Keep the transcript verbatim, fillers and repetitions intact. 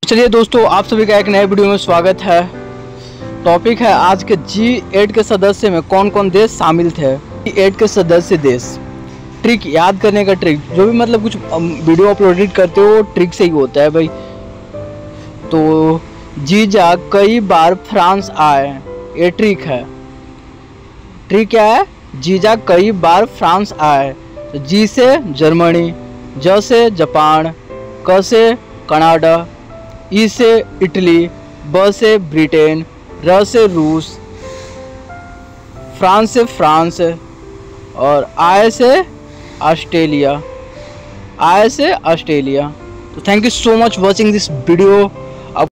चलिए दोस्तों, आप सभी का एक नए वीडियो में स्वागत है। टॉपिक है आज के जी एट के सदस्य में कौन कौन देश शामिल थे। जी एट के सदस्य देश। ट्रिक याद करने का ट्रिक, जो भी मतलब कुछ वीडियो अपलोडेड करते हो ट्रिक से ही होता है भाई। तो जीजा कई बार फ्रांस आए, ये ट्रिक है। ट्रिक क्या है? जीजा कई बार फ्रांस आए। तो जी से जर्मनी, ज से जापान, क से कनाडा, ई से इटली, ब से ब्रिटेन, र से रूस, फ्रांस से फ्रांस और आय से ऑस्ट्रेलिया। आय से ऑस्ट्रेलिया। तो thank you so much watching this video.